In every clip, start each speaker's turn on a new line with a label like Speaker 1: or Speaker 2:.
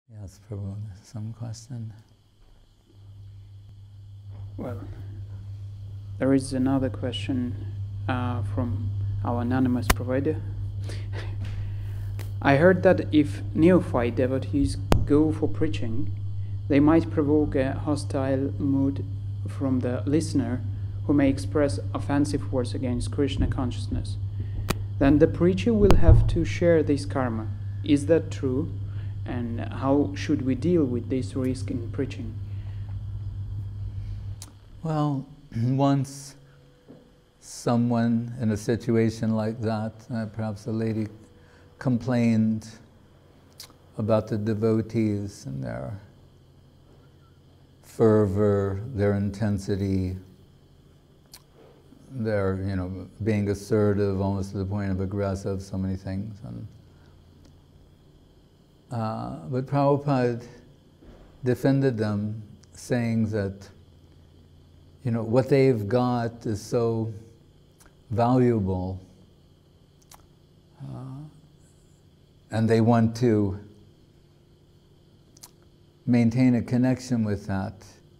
Speaker 1: Yes, Prabhu, some question?
Speaker 2: Well, there is another question from our anonymous provider. I heard that if neophyte devotees go for preaching, they might provoke a hostile mood from the listener who may express offensive words against Krishna consciousness. Then the preacher will have to share this karma. Is that true? And how should we deal with this risk in preaching?
Speaker 1: Well, once someone in a situation like that, perhaps a lady complained about the devotees and their fervor, their intensity, their, being assertive, almost to the point of aggressive, so many things. But Prabhupada defended them, saying that, what they've got is so valuable, and they want to maintain a connection with that.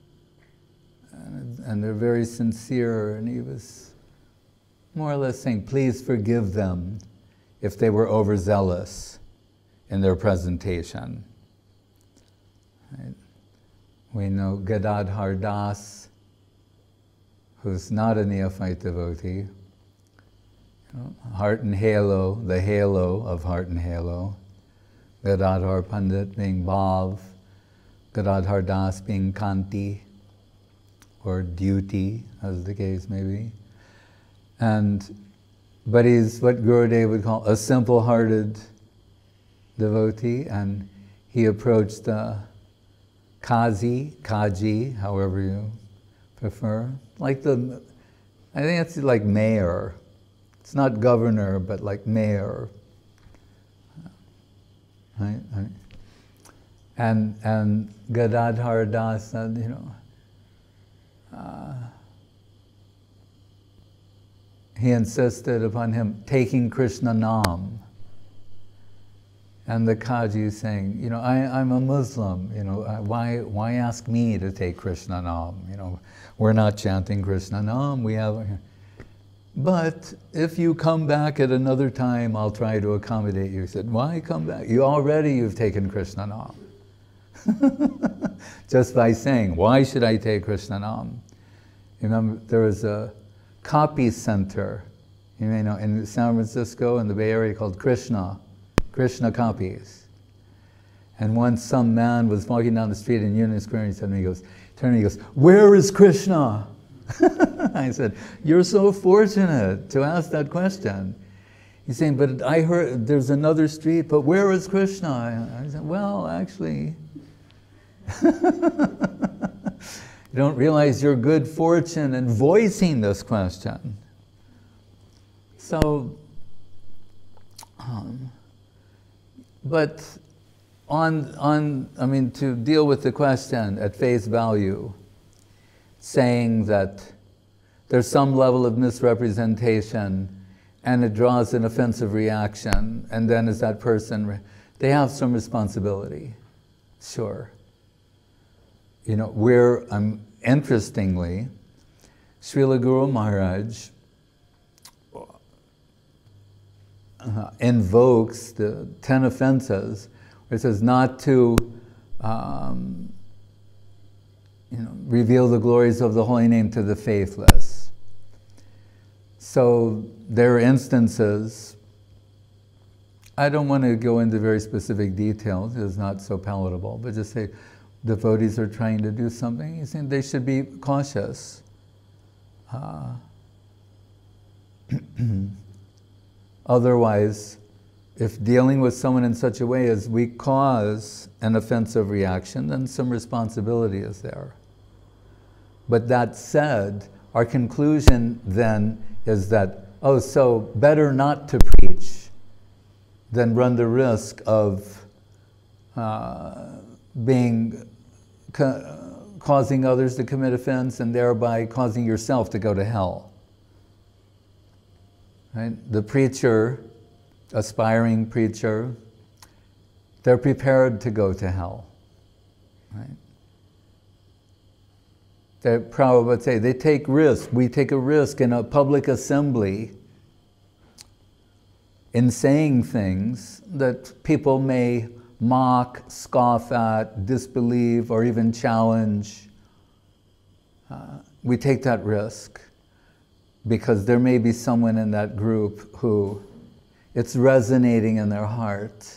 Speaker 1: And they're very sincere, and he was more or less saying, please forgive them if they were overzealous in their presentation. Right? We know Gadadhar Das, who's not a neophyte devotee, Heart and Halo, the halo of Heart and Halo, Gadadhar Pandit being Bhav, Gadadhar Das being Kanti, or duty, as the case may be. But he's what Gurudev would call a simple-hearted devotee, and he approached the Kaji, however you prefer, I think it's like mayor. It's not governor, but like mayor. Right? And Gadadhar Das said, he insisted upon him taking Krishna Nam. And the Kaji is saying, I'm a Muslim, why ask me to take Krishna Nam? We're not chanting Krishna Nam, but if you come back at another time, I'll try to accommodate you. He said, why come back? You've taken Krishna Nam. Just by saying, why should I take Krishna Nam? Remember, there was a copy center, in San Francisco, in the Bay Area, called Krishna Copies. And once some man was walking down the street in Union Square, and he said to me, he goes, where is Krishna? I said, you're so fortunate to ask that question. He's saying, but I heard there's another street, but where is Krishna? I said, well, actually, you don't realize your good fortune in voicing this question. So, but to deal with the question at face value, saying that there's some level of misrepresentation and it draws an offensive reaction, and then is that person, they have some responsibility, sure. Interestingly, Srila Guru Maharaj invokes the 10 offenses, where it says not to reveal the glories of the holy name to the faithless. So there are instances, I don't want to go into very specific details, it's not so palatable, but just say devotees are trying to do something, you think they should be cautious. Otherwise, if dealing with someone in such a way as we cause an offensive reaction, then some responsibility is there. But that said, our conclusion then is that, so better not to preach than run the risk of causing others to commit offense and thereby causing yourself to go to hell. Right? The preacher, aspiring preacher, they're prepared to go to hell, right? Prabhupada would say, they take risks. We take a risk in a public assembly in saying things that people may mock, scoff at, disbelieve, or even challenge. We take that risk because there may be someone in that group who it's resonating in their heart.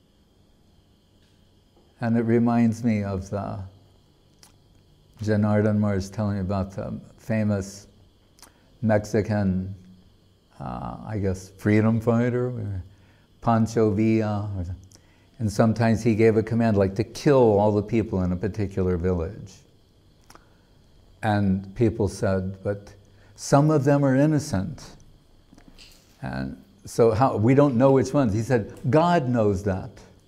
Speaker 1: And it reminds me of the Janardhan Mars telling me about the famous Mexican, I guess, freedom fighter, Pancho Villa. And sometimes he gave a command like to kill all the people in a particular village. And people said, but some of them are innocent. And so we don't know which ones. He said, God knows that.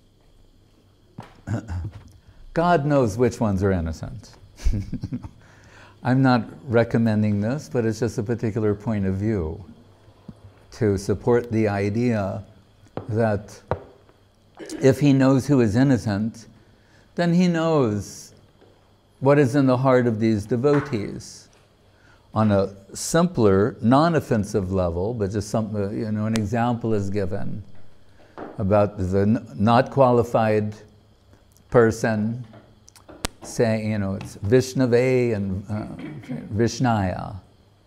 Speaker 1: God knows which ones are innocent. I'm not recommending this, but it's just a particular point of view to support the idea that if he knows who is innocent, then he knows what is in the heart of these devotees. On a simpler, non-offensive level, but just something, an example is given about the not qualified person saying, it's Vishnave and Vishnaya.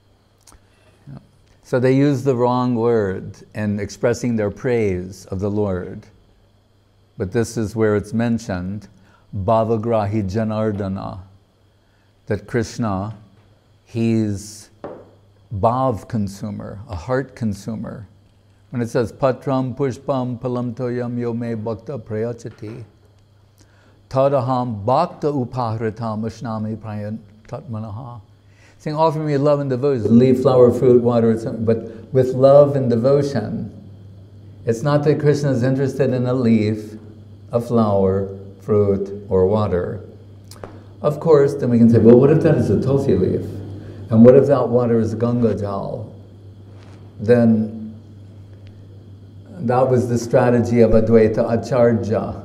Speaker 1: So they use the wrong word in expressing their praise of the Lord. But this is where it's mentioned, Bhavagrahi Janardana, that Krishna, he's bhav consumer, a heart consumer. When it says, Patram Pushpam Palam Toyam Yome Bhakta Prayachati, Tadaham Bhakta Upahritam Ashnami Prayan Tatmanaha. Saying, offer me love and devotion, leaf, flower, fruit, water, but with love and devotion. It's not that Krishna is interested in a leaf, a flower, fruit, or water. Of course, then we can say, well, what if that is a tulsi leaf? And what if that water is Ganga Jal? Then that was the strategy of Advaita Acharya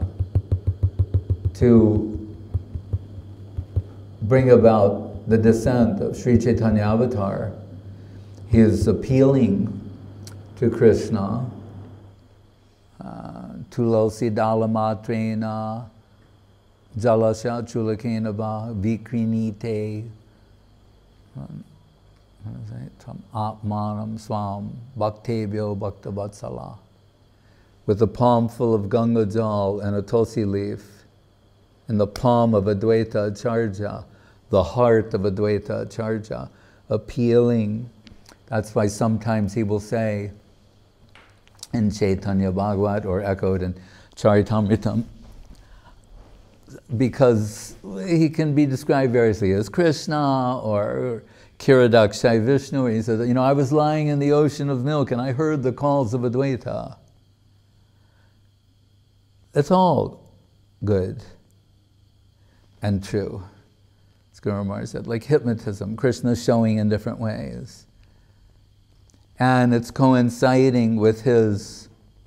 Speaker 1: to bring about the descent of Sri Chaitanya Avatar. He is appealing to Krishna, Tulasi Dalamatrena, Jalasya Chulakenava, Vikrinite, Atmanam Swam, Bhaktebhyo Bhaktavatsala, with a palm full of Ganga Jal and a tulsi leaf, in the palm of Advaita Acharya, the heart of Advaita Acharya, appealing. That's why sometimes he will say in Chaitanya Bhagavat or echoed in Charitamritam, because he can be described variously as Krishna or Kiradakshai Vishnu. He says, I was lying in the ocean of milk and I heard the calls of Advaita. It's all good and true. As Guru Maharaj said, like hypnotism, Krishna showing in different ways. And it's coinciding with his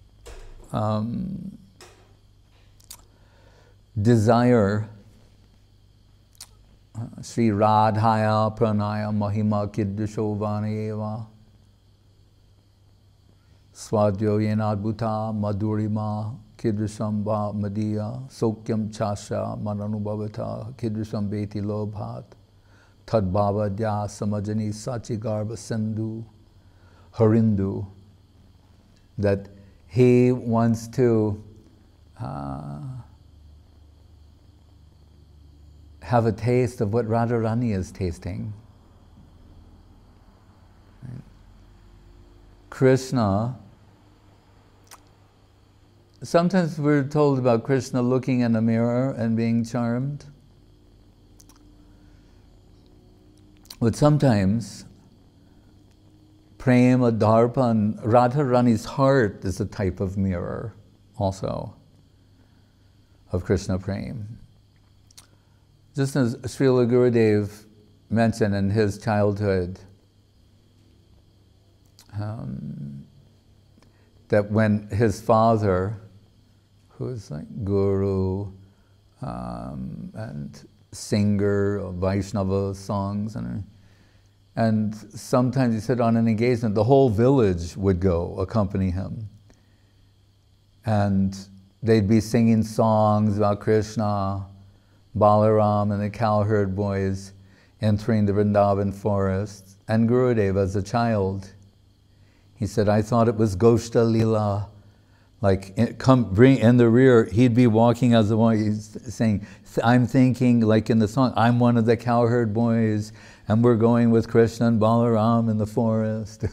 Speaker 1: desire, Sri Radhaya Pranaya Mahima Kiddusho Vanayeva Swadyo Yenadbhuta Madhurima Kiddusam Bha Madhya Sokyam Chasha Mananubhavata Kiddusam Beti Lobhat Tadbhava Dya Samajani Sachigarva Sindhu Harindu, that he wants to have a taste of what Radharani is tasting. Right? Krishna, sometimes we're told about Krishna looking in a mirror and being charmed. But sometimes Prema, Darpan, Radharani's heart is a type of mirror also of Krishna Prem. Just as Srila Gurudev mentioned in his childhood, that when his father, who's like guru and singer of Vaishnava songs. And sometimes he said on an engagement, the whole village would go accompany him. And they'd be singing songs about Krishna, Balaram and the cowherd boys entering the Vrindavan forest. And Gurudev as a child, he said, I thought it was Goshta Lila. Like, bring in the rear, he'd be walking as the one, he's saying, I'm thinking, like in the song, I'm one of the cowherd boys, and we're going with Krishna and Balaram in the forest.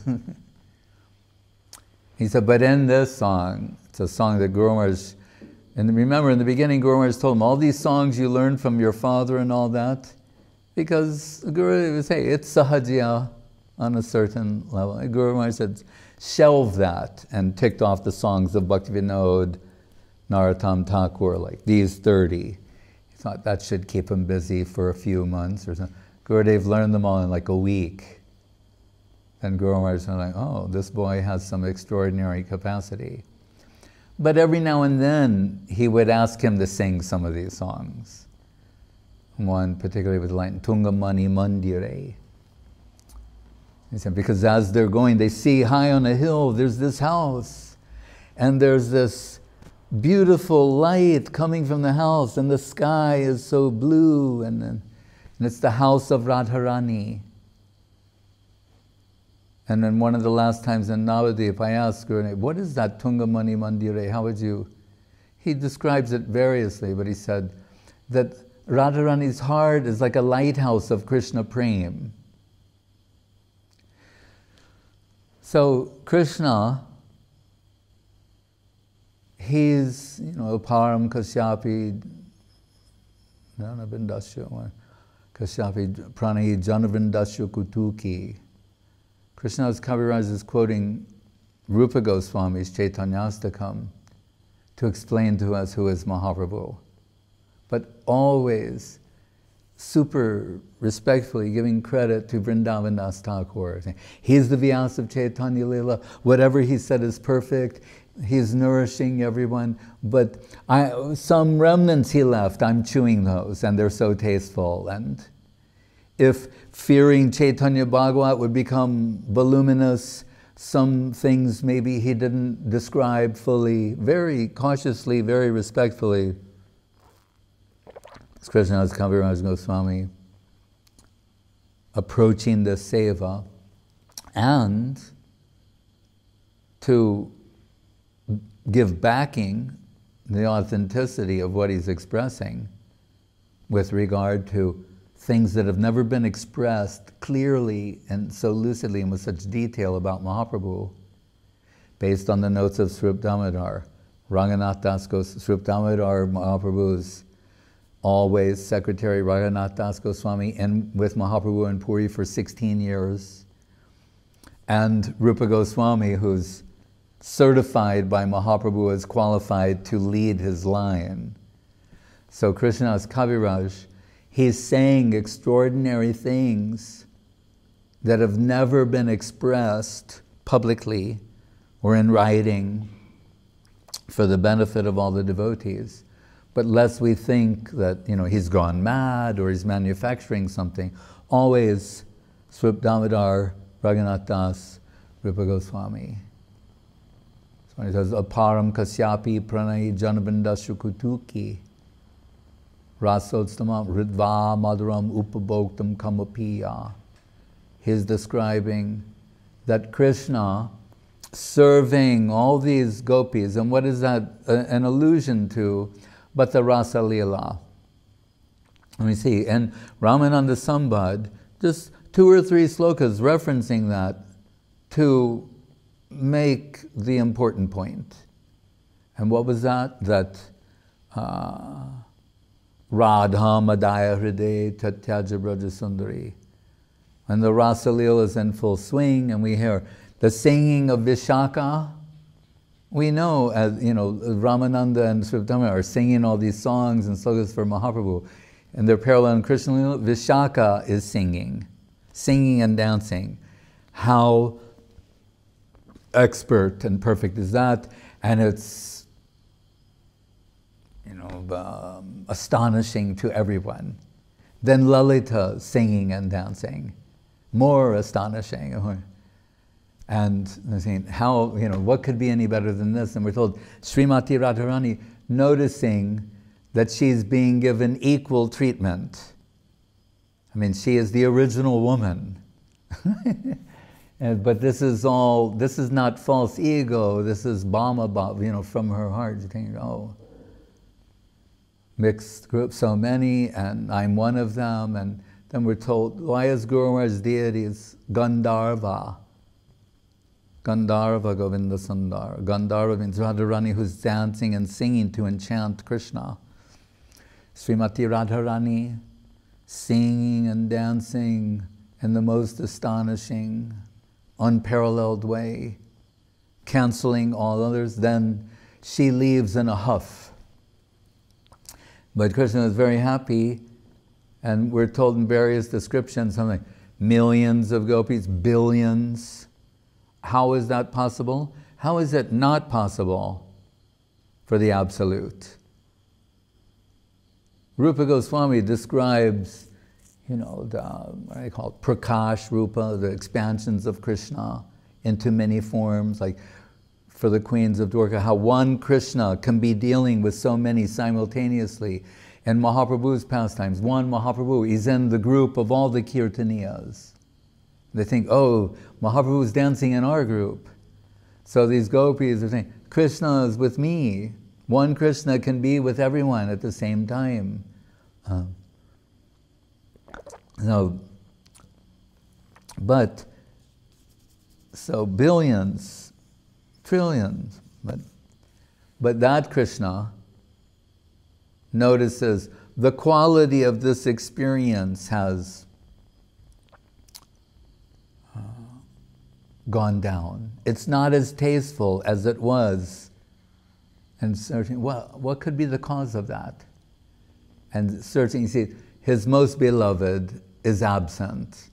Speaker 1: He said, but in this song, it's a song that Guru Maharaj, and remember in the beginning Guru Maharaj told him, all these songs you learned from your father and all that, because Guru would say, it's sahajya on a certain level. And Guru Maharaj said, shelve that, and ticked off the songs of Bhaktivinoda, Narottam Thakur, like these 30. He thought that should keep him busy for a few months or something. Gurudev learned them all in like a week. Then Guru Maharaj was like, oh, this boy has some extraordinary capacity. But every now and then, he would ask him to sing some of these songs. One particularly with the line, Tungamani Mandire. He said, because as they're going, they see high on a hill, there's this house. And there's this beautiful light coming from the house, and the sky is so blue, and it's the house of Radharani. And then one of the last times in Navadip, I asked Guru, what is that Tungamani Mandire? How would you? He describes it variously, but he said that Radharani's heart is like a lighthouse of Krishna Prem. So Krishna, he's, Param Kasyapi, Janavindasya, Kasyapi Pranahi Janavindasya Kutuki. Krishnadas Kaviraj is quoting Rupa Goswami's Chaitanyastakam to explain to us who is Mahaprabhu. But always super respectfully giving credit to Vrindavan Das Thakur. He's the Vyasa of Chaitanya Lila. Whatever he said is perfect. He's nourishing everyone. But some remnants he left, I'm chewing those, and they're so tasteful. And if fearing Chaitanya Bhagavat would become voluminous, some things maybe he didn't describe fully, very cautiously, very respectfully. Krishnadas Kaviraj Goswami approaching the seva, and to give backing the authenticity of what he's expressing with regard to things that have never been expressed clearly and so lucidly and with such detail about Mahaprabhu, based on the notes of Srup Damodar. Ranganath Das Srup Damodar, Mahaprabhu's always secretary, Ranganath Das Goswami, and with Mahaprabhu in Puri for 16 years. And Rupa Goswami, who's certified by Mahaprabhu as qualified to lead his line. So Krishnadas Kaviraj, he's saying extraordinary things that have never been expressed publicly or in writing for the benefit of all the devotees. But lest we think that, he's gone mad or he's manufacturing something, always Srup Damodar, Raghunath Das, Rupa Goswami. So he says, Aparam Kasyapi Pranayi Janavindasya Kutuki Rasodstama Ridva Madhuram Upabhoktam Kamapiya. He's describing that Krishna serving all these gopis, and what is that an allusion to but the Rasa Leela? Let me see, and Ramananda Sambad, just 2 or 3 slokas referencing that to make the important point. And what was that? That Radha Madaya Hriday Tatyaja Braja Sundari. And the Rasa Leela is in full swing, and we hear the singing of Vishaka. We know, as Ramananda and Srup Damodar are singing all these songs and slokas for Mahaprabhu, and they're parallel in Krishna Leela. Vishaka is singing and dancing. How expert and perfect is that? And it's astonishing to everyone. Then Lalita singing and dancing, more astonishing. And they're saying, how, what could be any better than this? And we're told Srimati Radharani noticing that she's being given equal treatment. I mean, she is the original woman. But this is not false ego, this is Bhama, from her heart. You think, oh, mixed group, so many, and I'm one of them. And then we're told, why is Guru Maharaj's deity is Gandharva? Gandharva Govinda Sundar. Gandharva means Radharani, who's dancing and singing to enchant Krishna. Srimati Radharani, singing and dancing in the most astonishing, unparalleled way, canceling all others. Then she leaves in a huff. But Krishna is very happy, and we're told in various descriptions, something like millions of gopis, billions. How is that possible? How is it not possible for the Absolute? Rupa Goswami describes, what I call Prakash Rupa, the expansions of Krishna into many forms, like for the queens of Dwarka, how one Krishna can be dealing with so many simultaneously. In Mahaprabhu's pastimes, one Mahaprabhu is in the group of all the Kirtaniyas. They think, oh, Mahaprabhu is dancing in our group. So these gopis are saying, Krishna is with me. One Krishna can be with everyone at the same time. So billions, trillions, but that Krishna notices the quality of this experience has gone down. It's not as tasteful as it was. And searching, what could be the cause of that? And searching, you see, his most beloved is absent.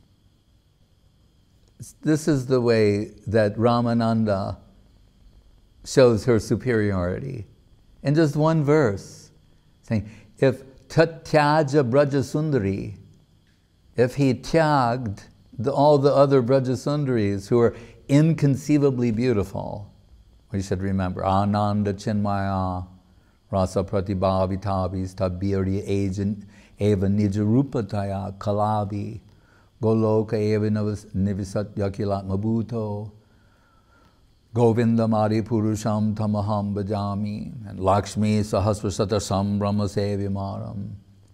Speaker 1: This is the way that Ramananda shows her superiority. In just one verse, saying, if tatyaja braja sundari, if he tyagged all the other braja sundaris who are inconceivably beautiful, we should remember, Ananda Chinmaya, Rasa Pratibhavitabis, Tabiri Eva Nijarupataya Kalabi, Goloka Eva Nivisat Yakilat Mabuto, Govinda Mari Purusham Tamaham Bhajami, and Lakshmi Sahasrasata Sambrahma Sevimaram.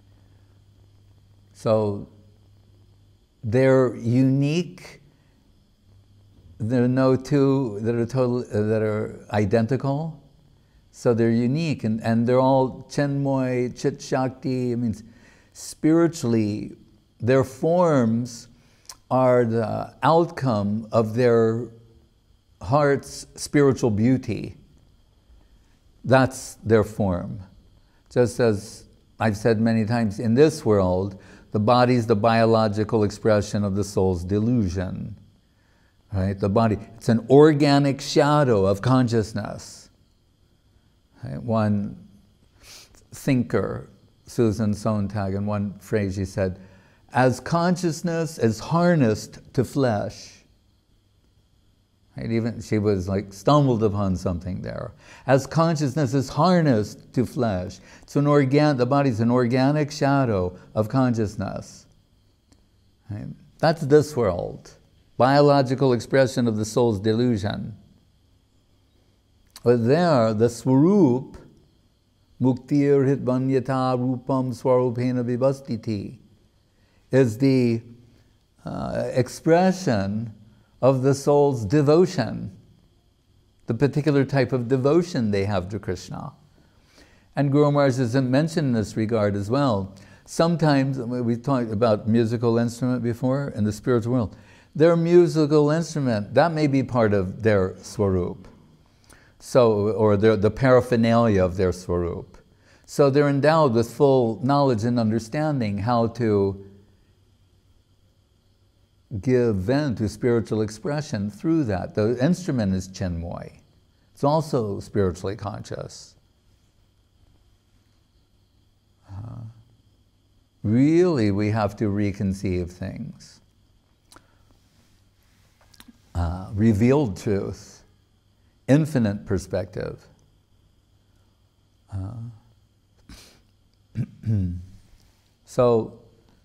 Speaker 1: So they're unique. There are no two that are identical. So they're unique, and they're all Chenmoy, Chit Shakti. It means spiritually, their forms are the outcome of their heart's spiritual beauty. That's their form. Just as I've said many times, in this world, the body is the biological expression of the soul's delusion. Right? The body, it's an organic shadow of consciousness. Right? One thinker, Susan Sontag, in one phrase she said, as consciousness is harnessed to flesh. Right? Even she was like stumbled upon something there. As consciousness is harnessed to flesh, the body's an organic shadow of consciousness. Right? That's this world. Biological expression of the soul's delusion. But there, the swarup, muktir hitvanyata rupam swarupena vivastiti, is the expression of the soul's devotion, the particular type of devotion they have to Krishna. And Guru Maharaj is mentioned in this regard as well. Sometimes, we talked about musical instrument before in the spiritual world, their musical instrument, that may be part of their swarup. So, or the paraphernalia of their swarup. So they're endowed with full knowledge and understanding how to give vent to spiritual expression through that. The instrument is Chinmoy. It's also spiritually conscious. really we have to reconceive things. Revealed truth, infinite perspective. So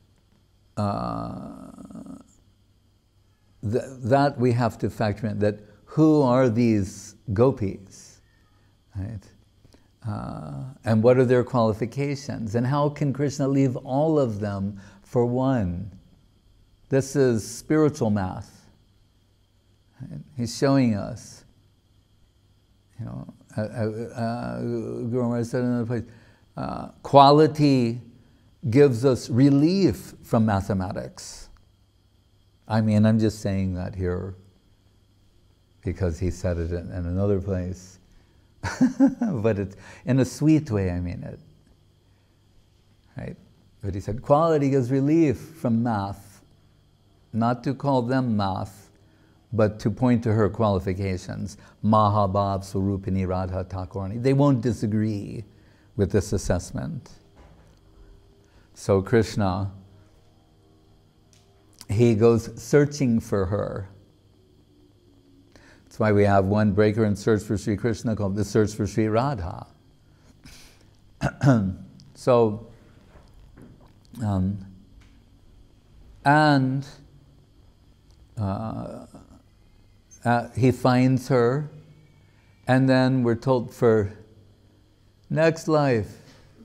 Speaker 1: that we have to factor in, that who are these gopis, right? And what are their qualifications? And how can Krishna leave all of them for one? This is spiritual math. Right? He's showing us, you know, Guru Maharaj said in another place, quality gives us relief from mathematics. I mean, I'm just saying that here because he said it in another place. But it's in a sweet way, I mean it. Right? But he said, quality gives relief from math, not to call them math, but to point to her qualifications. Mahabhav, Surupini, Radha, Thakurani. They won't disagree with this assessment. So Krishna, he goes searching for her. That's why we have one breaker in search for Sri Krishna called the search for Sri Radha. So, he finds her, and then we're told for next life.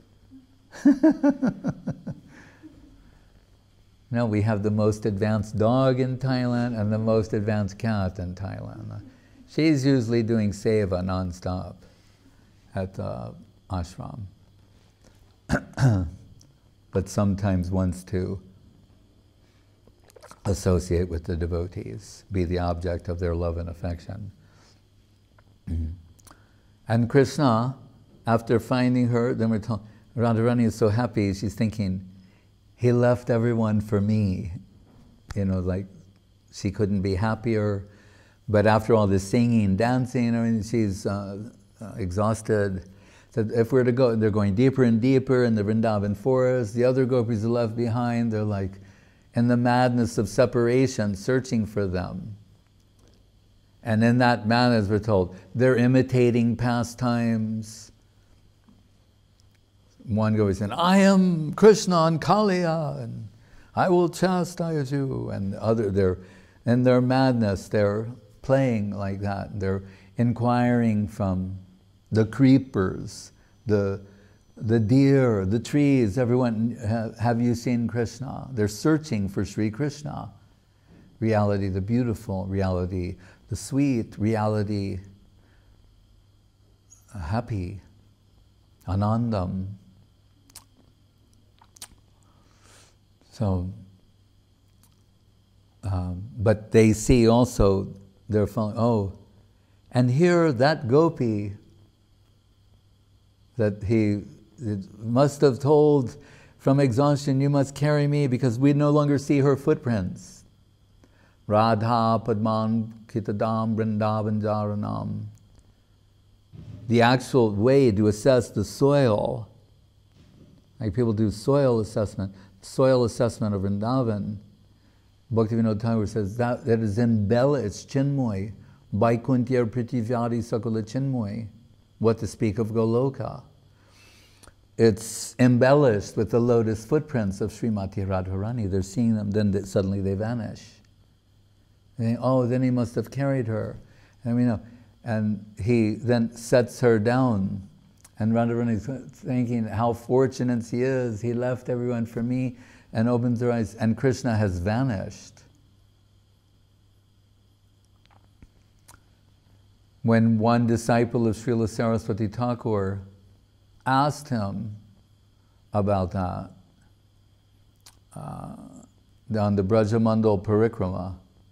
Speaker 1: Now we have the most advanced dog in Thailand and the most advanced cat in Thailand. She's usually doing seva non-stop at the ashram. But sometimes wants to associate with the devotees, be the object of their love and affection. And Krishna, after finding her, then we're told, Radharani is so happy, she's thinking, he left everyone for me. You know, like, she couldn't be happier. But after all this singing, dancing, I mean, she's exhausted. So if we're to go, they're going deeper and deeper in the Vrindavan forest. The other gopis are left behind. They're like in the madness of separation, searching for them. And in that madness, we're told, they're imitating pastimes. One goes in, I am Krishna and Kaliya, and I will chastise you. And they're in their madness, they're playing like that. They're inquiring from the creepers, the deer, the trees, everyone, have you seen Krishna? They're searching for Sri Krishna. Reality, the beautiful, reality, the sweet, reality, happy, anandam. So, but they see also, they're following, oh, and here that gopi that he must have told from exhaustion, you must carry me because we no longer see her footprints. Radha Padman Kitadam Vrindavan Jaranam. The actual way to assess the soil, like people do soil assessment of Vrindavan, Bhaktivinoda Thakur says that is embellished, it's Chinmoy, Vaikuntya Pritivyadi Sakula Chinmoy, what to speak of Goloka. It's embellished with the lotus footprints of Srimati Radharani. They're seeing them, then suddenly they vanish. They think, oh, then he must have carried her. And he then sets her down. And Radharani is thinking how fortunate he is. He left everyone for me, and opens her eyes, and Krishna has vanished. When one disciple of Srila Saraswati Thakur asked him about that on the Brajamandal Parikrama,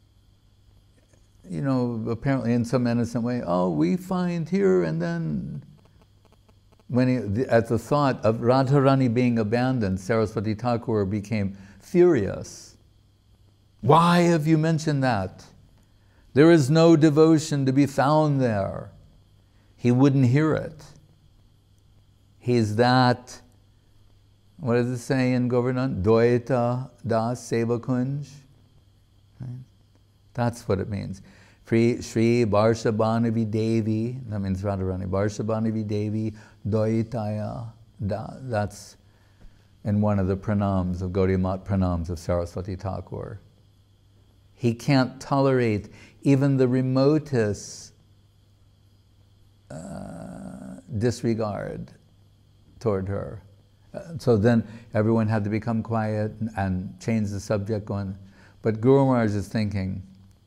Speaker 1: apparently in some innocent way, oh, we find here, and then at the thought of Radharani being abandoned, Saraswati Thakur became furious. Why have you mentioned that? There is no devotion to be found there. He wouldn't hear it. He's that What does it say in Govardhan? Dvaita das seva kunj. Right? That's what it means. Shri Barshabhanavi Devi, that means Radharani, Barshabhanavi Devi Dvaitaya da. That's in one of the pranams of Gaudiya Mat pranams of Saraswati Thakur. He can't tolerate even the remotest disregard toward her. So then everyone had to become quiet and change the subject going. But Guru Maharaj is thinking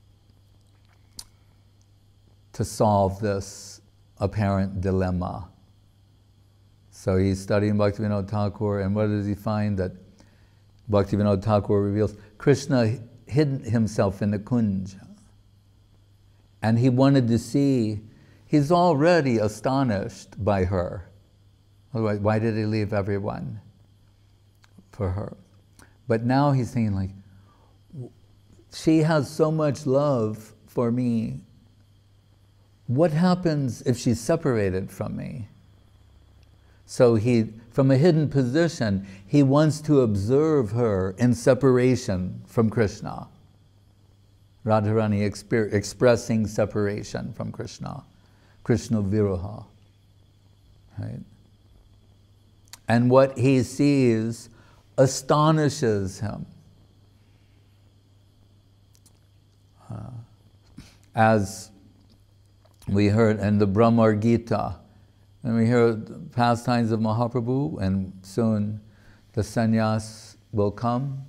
Speaker 1: to solve this apparent dilemma. So he's studying Bhaktivinoda Thakur, and what does he find? That Bhaktivinoda Thakur reveals Krishna hid himself in the kunja. And he wanted to see, he's already astonished by her. Otherwise, why did he leave everyone for her? But now he's thinking like, she has so much love for me. What happens if she's separated from me? So he, from a hidden position, he wants to observe her in separation from Krishna. Radharani expressing separation from Krishna. Krishna Viraha. Right? And what he sees astonishes him. As we heard in the Brahmar Gita, and we hear the pastimes of Mahaprabhu, and soon the sannyas will come,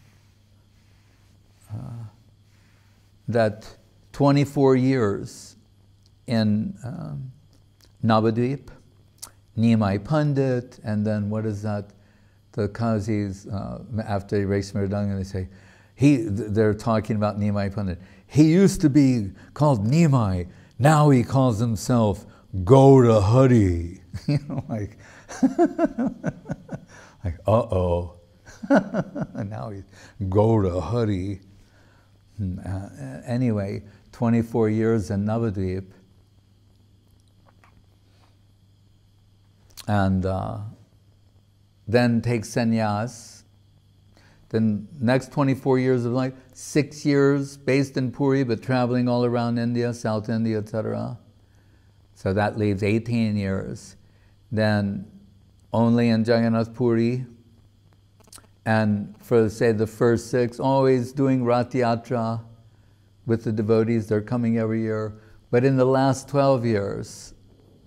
Speaker 1: that 24 years in Navadvip, Nimai Pandit, and then what is that? The Kazis, after he raised Mirdanga, they say, they're talking about Nimai Pandit. He used to be called Nimai, now he calls himself Gauda Hari. You know, like, like, uh-oh. Now he's Gauda Hari. Anyway, 24 years in Navadvip. And then takes sannyas. Then next 24 years of life, 6 years based in Puri, but traveling all around India, South India, etc. So that leaves 18 years. Then only in Jagannath Puri. And for, say, the first 6, always doing Rath Yatra with the devotees. They're coming every year. But in the last 12 years,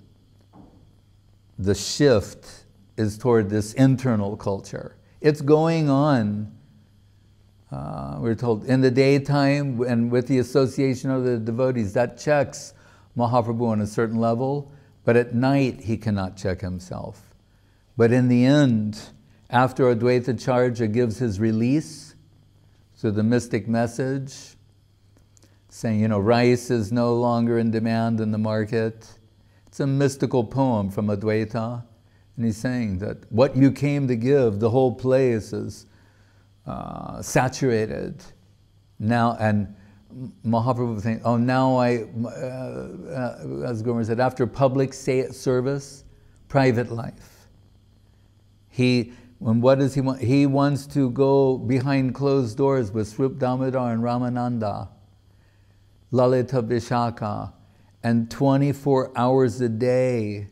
Speaker 1: the shift is toward this internal culture. It's going on, we're told, in the daytime and with the association of the devotees. That checks Mahaprabhu on a certain level, but at night he cannot check himself. But in the end, after Advaita Charya gives his release, so the mystic message, saying, you know, rice is no longer in demand in the market. It's a mystical poem from Advaita, and he's saying that what you came to give, the whole place is saturated now. And Mahaprabhu saying, oh, now as Guru said, after public service, private life. What does he want? He wants to go behind closed doors with Srup Damodar and Ramananda, Lalita Vishaka, and 24 hours a day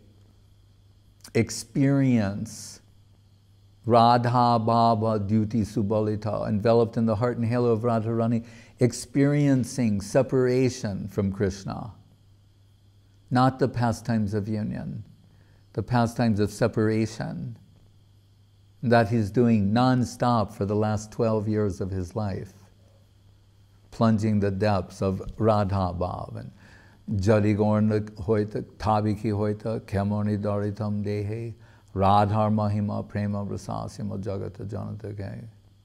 Speaker 1: experience Radha Baba Duty Subalita, enveloped in the heart and halo of Radharani, experiencing separation from Krishna. Not the pastimes of union, the pastimes of separation that he's doing non-stop for the last 12 years of his life, plunging the depths of Radha Bhav and Jali Gorna Hoita, Tabiki Hoita, Kemoni Daritam Dehe, Radhar Mahima Prema Rasasyama Jagata Janata Gay.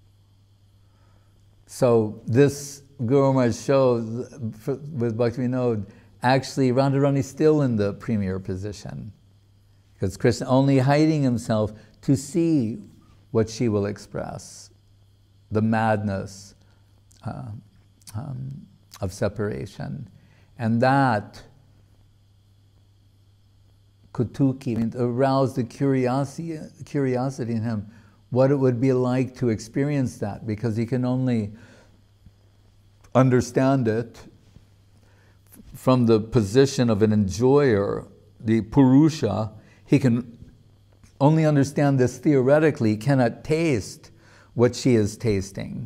Speaker 1: So this Guru Maharaj shows with Bhaktivinoda, actually Radharani is still in the premier position, because Krishna only hiding himself to see what she will express, the madness of separation. And that Kutuki aroused the curiosity in him. what it would be like to experience that, because he can only understand it from the position of an enjoyer, the Purusha. He can only understand this theoretically, cannot taste what she is tasting.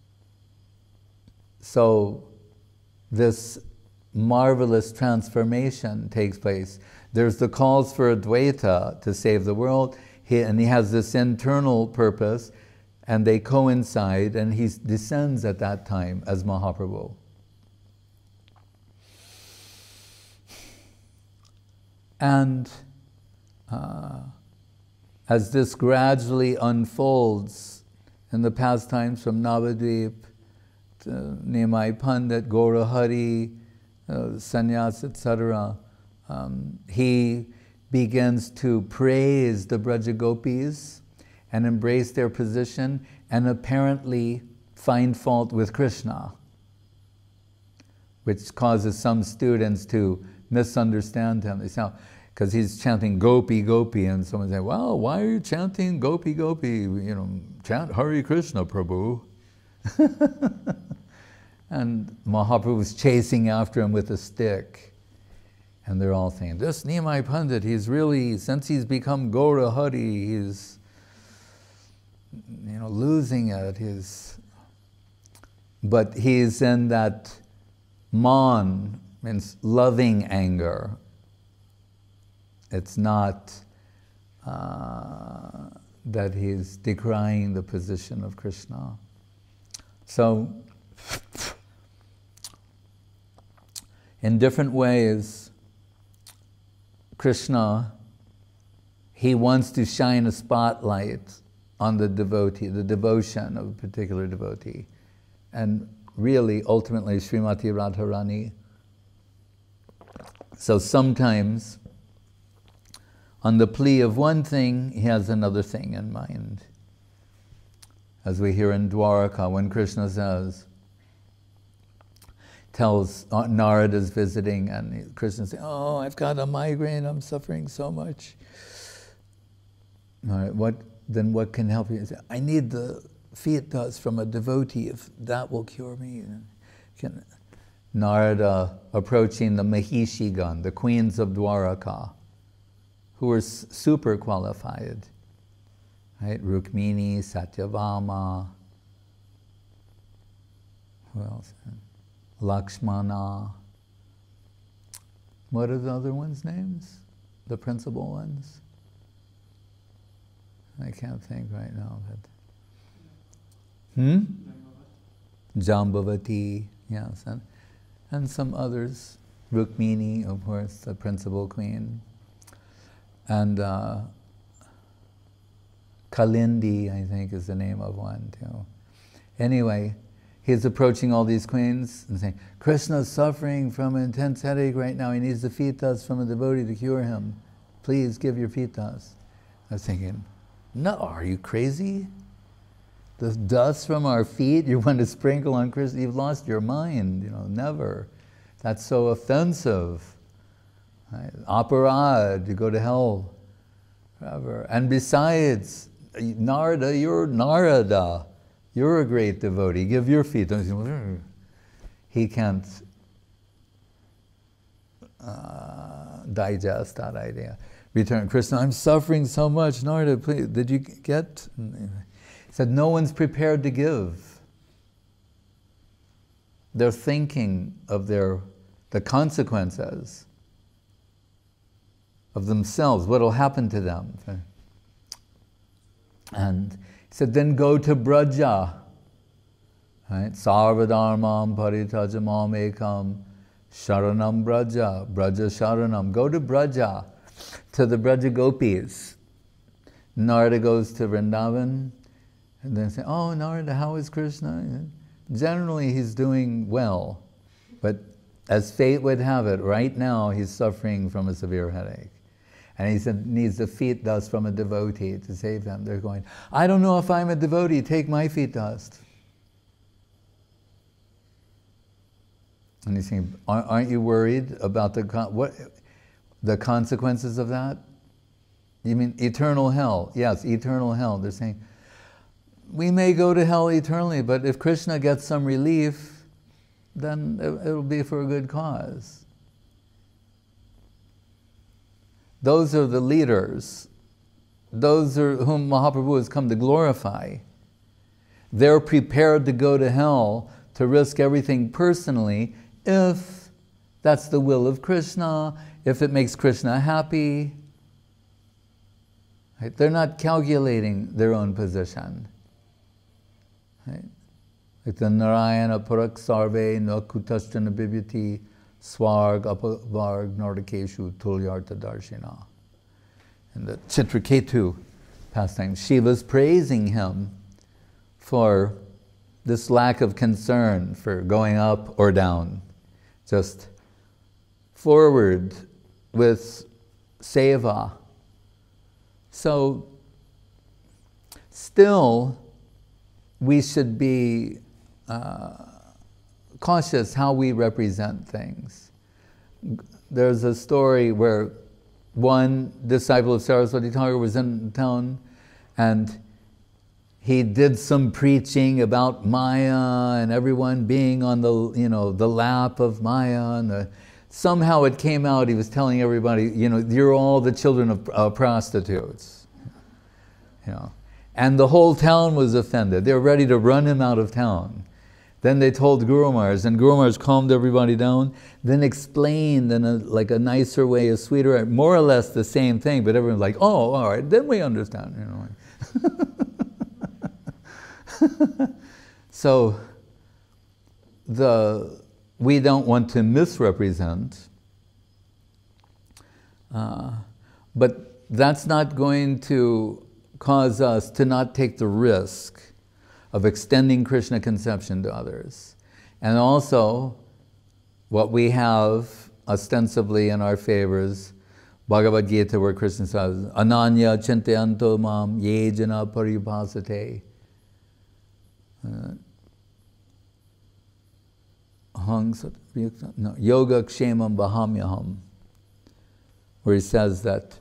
Speaker 1: So this marvelous transformation takes place. There's the calls for Advaita to save the world, and he has this internal purpose, and they coincide, and he descends at that time as Mahaprabhu. And as this gradually unfolds in the pastimes from Navadvip to Nimai Pandit, Gaurahari, Sannyas, etc., he begins to praise the Brajagopis and embrace their position and apparently find fault with Krishna, which causes some students to misunderstand him. They say, because he's chanting Gopi, Gopi, and someone say, well, why are you chanting Gopi, Gopi? You know, chant Hare Krishna, Prabhu. And Mahaprabhu was chasing after him with a stick. And they're all saying, this Nimai Pandit, he's really, since he's become Gaura Hari, he's, you know, losing it. But he's in that man, means loving anger. It's not that he's decrying the position of Krishna. So, in different ways, Krishna, he wants to shine a spotlight on the devotee, the devotion of a particular devotee. And really, ultimately, Srimati Radharani. So sometimes, on the plea of one thing, he has another thing in mind. As we hear in Dwaraka, when Krishna tells Narada's visiting, and Krishna says, oh, I've got a migraine, I'm suffering so much. All right, what can help you? He said, I need the feet dust from a devotee, if that will cure me. Narada approaching the Mahishigan, the queens of Dwaraka, who were super qualified. Right? Rukmini, Satyabhama, who else? Lakshmana. What are the other ones' names? The principal ones? I can't think right now. But Jambavati, yes, and some others. Rukmini, of course, the principal queen. And Kalindi, I think, is the name of one, too. Anyway, he's approaching all these queens and saying, Krishna's suffering from an intense headache right now. He needs the feet dust from a devotee to cure him. Please give your feet dust. I was thinking, no, are you crazy? The dust from our feet you want to sprinkle on Krishna? You've lost your mind, you know, never. That's so offensive. Right? Aparad, you go to hell forever. And besides, Narada, you're Narada. You're a great devotee. Give your feet. He can't digest that idea. Return, Krishna, I'm suffering so much. Narada, please, did you get? He said, no one's prepared to give. They're thinking of the consequences of themselves, what will happen to them. And he said, then go to Braja. Right? Sarvadharmam paritajamam ekam sharanam Braja. Braja sharanam. Go to Braja, to the Braja Gopis. Narada goes to Vrindavan, and then say, oh, Narada, how is Krishna? Generally, he's doing well, but as fate would have it, right now he's suffering from a severe headache. And he said, needs the feet dust from a devotee to save him. They're going, I don't know if I'm a devotee, take my feet dust. And he's saying, aren't you worried about the consequences of that? You mean eternal hell? Yes, eternal hell. They're saying, we may go to hell eternally, but if Krishna gets some relief, then it'll be for a good cause. Those are the leaders. Those are whom Mahaprabhu has come to glorify. They're prepared to go to hell to risk everything personally if that's the will of Krishna, if it makes Krishna happy. Right? They're not calculating their own position. Right? Like the Narayana Parak Sarve no Kutasthana Bibhyati Swarg Apavarg Nordikeshu Tulyarta Darshina. And the Chitraketu pastime, Shiva's praising him for this lack of concern for going up or down. Just forward with seva. So, still, we should be cautious how we represent things. There's a story where one disciple of Saraswati Thakur was in town and he did some preaching about Maya and everyone being on the, the lap of Maya, and somehow it came out, he was telling everybody, you're all the children of prostitutes. And the whole town was offended. They were ready to run him out of town. Then they told Guru Maharaj, and Guru Maharaj calmed everybody down, then explained in a nicer way, a sweeter way, more or less the same thing, but everyone's like, oh, all right, then we understand. So, we don't want to misrepresent, but that's not going to cause us to not take the risk of extending Krishna conception to others. And also, what we have ostensibly in our favors, Bhagavad Gita, where Krishna says, Ananya chintayanto mam ye jana paribhasate. Yoga kshemam bahamyaham, where he says that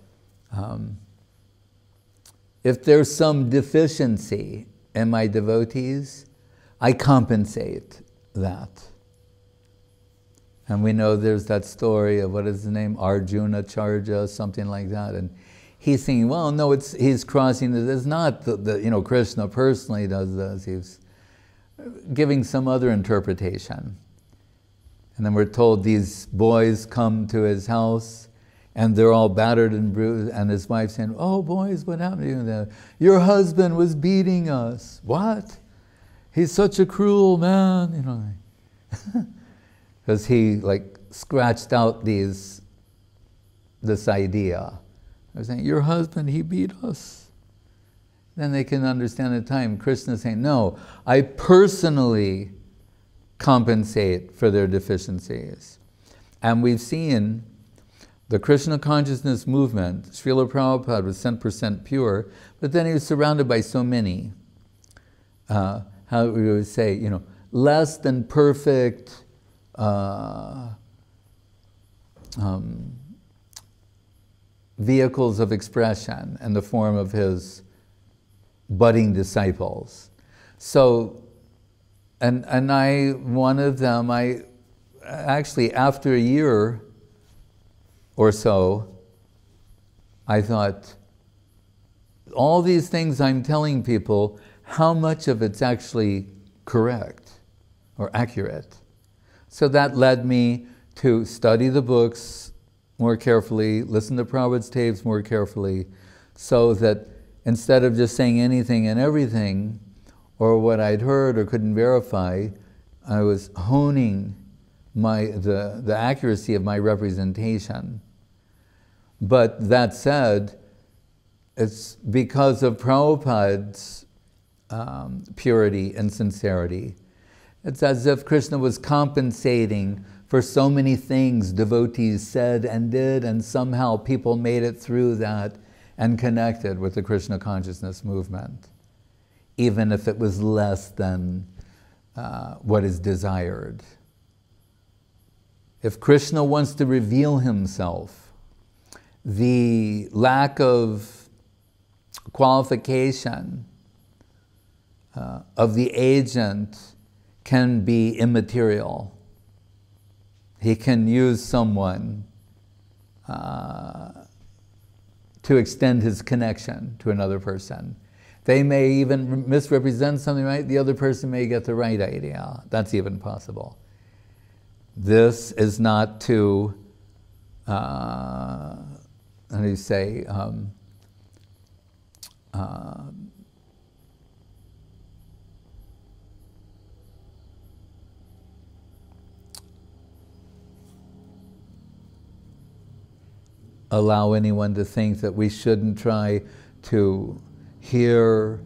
Speaker 1: if there's some deficiency in my devotees, I compensate that. And we know there's that story of, what is the name, Arjuna Charja, something like that, and he's thinking, well, no, he's crossing this. It's not the Krishna personally does this. He's giving some other interpretation. And then we're told these boys come to his house and they're all battered and bruised, and his wife's saying, oh boys, what happened to you? Your husband was beating us. What? He's such a cruel man, Because he scratched out this idea. They're saying, your husband, he beat us. Then they can understand the time. Krishna saying, no, I personally compensate for their deficiencies. And we've seen the Krishna consciousness movement. Srila Prabhupada was 100% pure, but then he was surrounded by so many, how we would say, less than perfect vehicles of expression in the form of his budding disciples. So, and one of them, actually after a year or so, I thought, all these things I'm telling people, how much of it's actually correct or accurate? So that led me to study the books more carefully, listen to Prabhupada's tapes more carefully, so that instead of just saying anything and everything, or what I'd heard or couldn't verify, I was honing the accuracy of my representation. But that said, it's because of Prabhupada's purity and sincerity. It's as if Krishna was compensating for so many things devotees said and did, and somehow people made it through that and connected with the Krishna consciousness movement, even if it was less than what is desired. If Krishna wants to reveal himself, the lack of qualification of the agent can be immaterial. He can use someone to extend his connection to another person. They may even misrepresent something, right? The other person may get the right idea. That's even possible. This is not to, how do you say, allow anyone to think that we shouldn't try to hear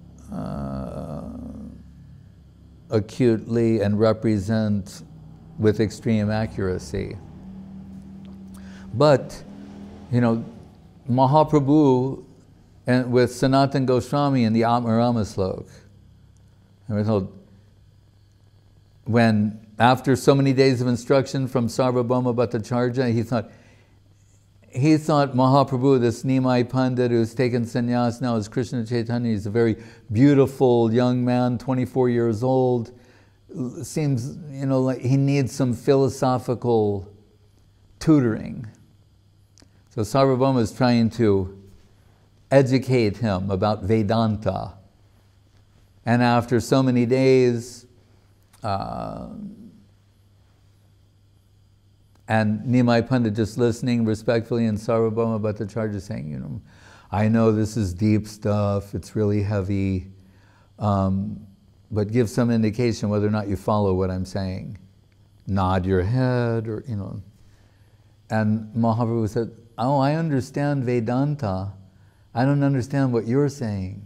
Speaker 1: acutely and represent with extreme accuracy. But, you know, Mahaprabhu and with Sanatana Goswami in the Atmarama Slok, and we're told, when after so many days of instruction from Sarvabhauma Bhattacharya, he thought Mahaprabhu, this Nimai Pandit who's taken sannyas now as Krishna Chaitanya, he's a very beautiful young man, 24 years old. Seems, you know, like he needs some philosophical tutoring. So Sarvabhauma is trying to educate him about Vedanta. And after so many days, and Nimai Pandit just listening respectfully, and Sarvabhauma Bhattacharya saying, you know, I know this is deep stuff, it's really heavy, but give some indication whether or not you follow what I'm saying. Nod your head, or, you know. And Mahaprabhu said, oh, I understand Vedanta. I don't understand what you're saying.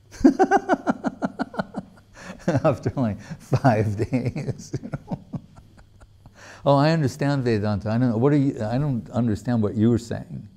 Speaker 1: After like 5 days, you know. Oh, I understand Vedanta. I don't understand what you were saying.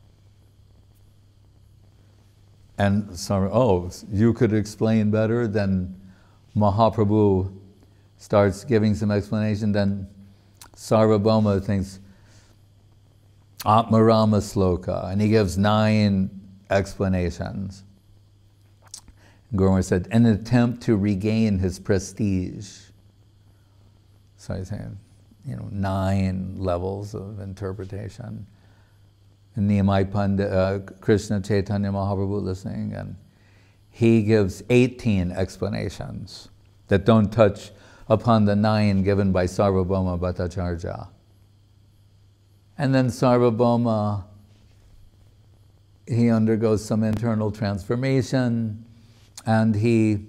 Speaker 1: And so, you could explain better. Then Mahaprabhu starts giving some explanation. Then Sarvabhauma thinks, Atmarama Sloka, and he gives 9 explanations. Guru Maharaj said, in an attempt to regain his prestige. So he's saying, you know, 9 levels of interpretation. And Nimai Pandit, Krishna Chaitanya Mahaprabhu listening, and he gives 18 explanations that don't touch upon the 9 given by Sarvabhauma Bhattacharya. And then Sarvabhauma, he undergoes some internal transformation, and he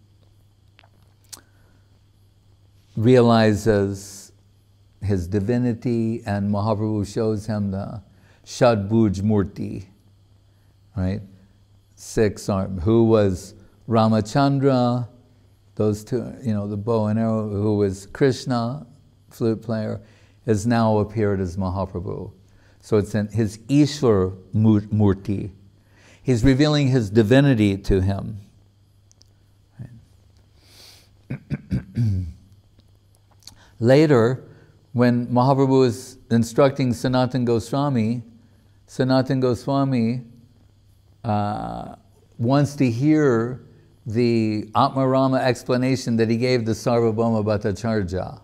Speaker 1: realizes his divinity, and Mahaprabhu shows him the Shadbhuj Murti, right? 6 arms. Who was Ramachandra, those 2, you know, the bow and arrow, who was Krishna, flute player, has now appeared as Mahaprabhu. So it's in his Ishwar Murti. He's revealing his divinity to him. Right? Later, when Mahaprabhu is instructing Sanatana Goswami wants to hear the Atmarama explanation that he gave to Sarvabhauma Bhattacharya.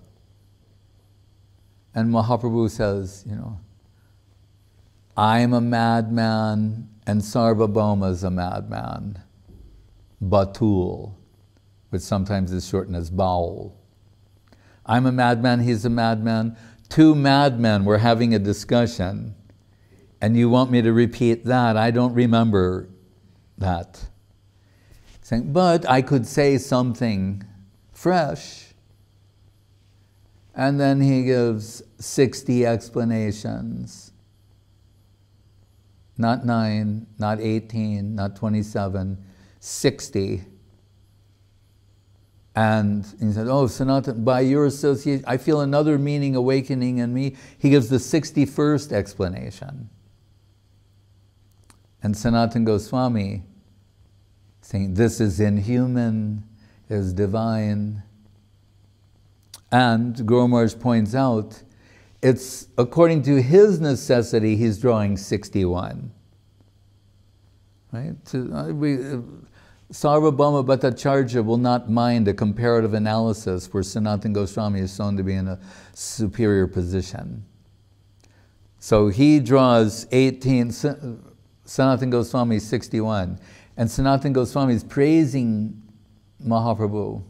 Speaker 1: And Mahaprabhu says, you know, I'm a madman and Sarvabhauma is a madman. Batul, which sometimes is shortened as Baul. I'm a madman, he's a madman. 2 madmen were having a discussion, and you want me to repeat that? I don't remember that. Saying, but I could say something fresh. And then he gives 60 explanations. Not 9, not 18, not 27, 60. And he said, oh, Sanatana, by your association, I feel another meaning awakening in me. He gives the 61st explanation. And Sanatana Goswami saying, this is inhuman, is divine. And Guru Maharaj points out, it's according to his necessity, he's drawing 61. Right? Sarvabhauma Bhattacharya will not mind a comparative analysis where Sanatana Goswami is shown to be in a superior position. So he draws 18, Sanatana Goswami is 61, and Sanatana Goswami is praising Mahaprabhu.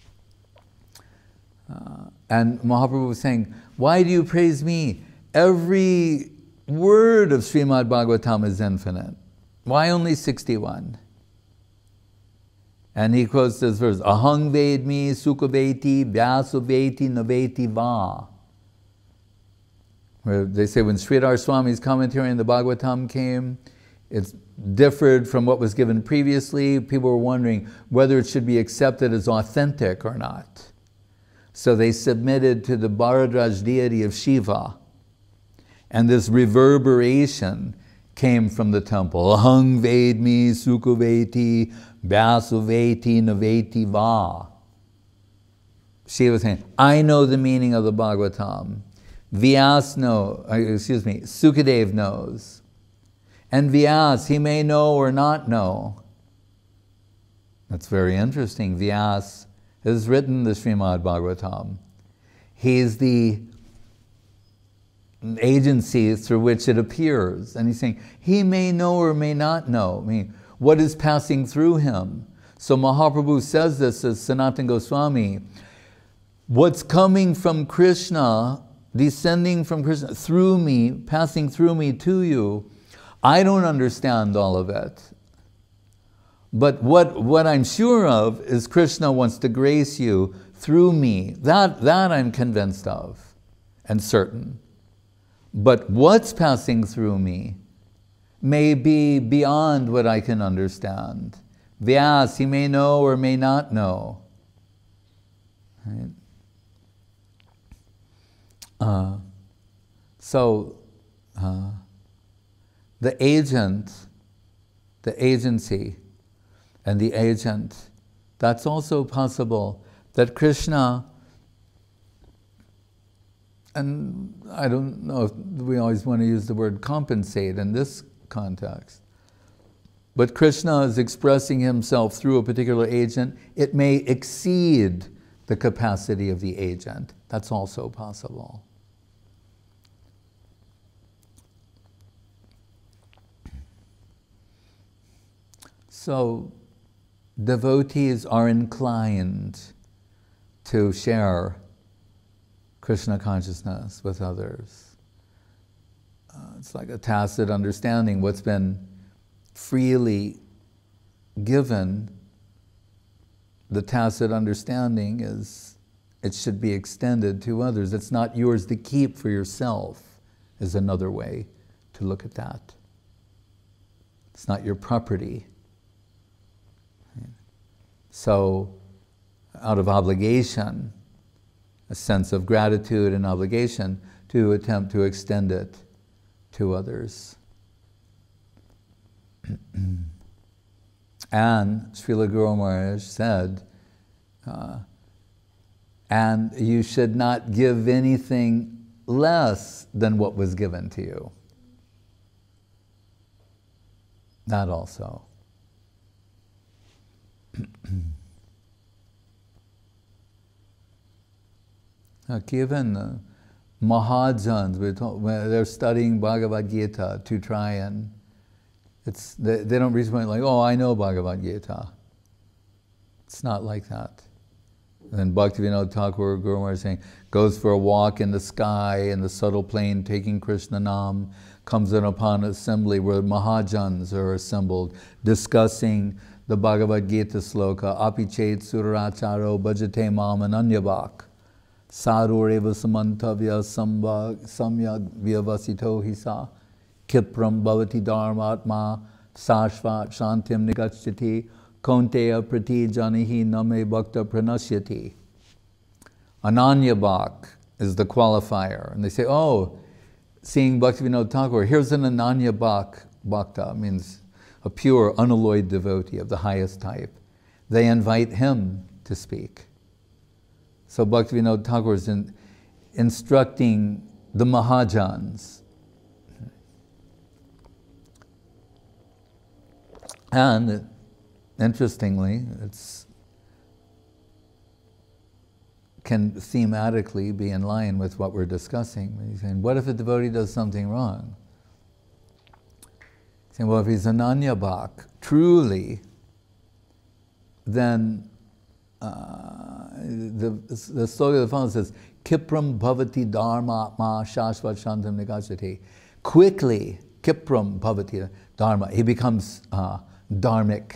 Speaker 1: And Mahaprabhu was saying, why do you praise me? Every word of Srimad Bhagavatam is infinite. Why only 61? And he quotes this verse, Ahang Vedmi Sukhaveti Vyasaveti Naveti Va. Where they say when Sridhar Swami's commentary on the Bhagavatam came, it differed from what was given previously. People were wondering whether it should be accepted as authentic or not. So they submitted to the Bharadraj deity of Shiva. And this reverberation came from the temple. Ahang Vedmi Sukhaveti Vyasaveti Naveti Va. Shiva was saying, I know the meaning of the Bhagavatam. Sukadev knows. And Vyas, he may know or not know. That's very interesting. Vyas has written the Srimad Bhagavatam. He's the agency through which it appears. And he's saying, he may know or may not know. I mean, what is passing through him? So Mahaprabhu says this as Sanatana Goswami. What's coming from Krishna, descending from Krishna, through me, passing through me to you, I don't understand all of it. But what I'm sure of is Krishna wants to grace you through me. That I'm convinced of and certain. But what's passing through me may be beyond what I can understand. Vyas, he may know or may not know. Right? The agent, the agency, and the agent, that's also possible. That Krishna, and I don't know if we always want to use the word compensate in this context, but Krishna is expressing himself through a particular agent. It may exceed the capacity of the agent. That's also possible. So, devotees are inclined to share Krishna consciousness with others. It's like a tacit understanding. What's been freely given, the tacit understanding is it should be extended to others. It's not yours to keep for yourself, is another way to look at that. It's not your property. So, out of obligation, a sense of gratitude and obligation, to attempt to extend it to others. And Srila Guru Maharaj said, and you should not give anything less than what was given to you. That also. Even Mahajans, when they're studying Bhagavad Gita to try and, they don't respond like, oh, I know Bhagavad Gita. It's not like that. And then Bhaktivinoda Thakur, Guru Maharaj saying, goes for a walk in the sky, in the subtle plane, taking Krishna Nam, comes in upon an assembly where Mahajans are assembled, discussing the Bhagavad Gita sloka, apichet suracharo bhajate mam ananyabhak, sarureva samantavya samyag vyavasito hisa, kipram bhavati dharmatma sashvat shantim nigachyati, konteya prati janihi name bhakta pranasyati. Ananyabhak is the qualifier. And they say, oh, seeing Bhaktivinoda Thakur, here's an Ananyabhak bhakta, means a pure, unalloyed devotee of the highest type. They invite him to speak. So Bhaktivinoda Thakur is instructing the Mahajans. And interestingly, can thematically be in line with what we're discussing. He's saying, what if a devotee does something wrong? He's saying, well, if he's Ananya Bhak, truly, then the slogan of the phone says, Kipram bhavati dharma ma shashvat shantam nigachati. Quickly, Kipram bhavati dharma. He becomes dharmic.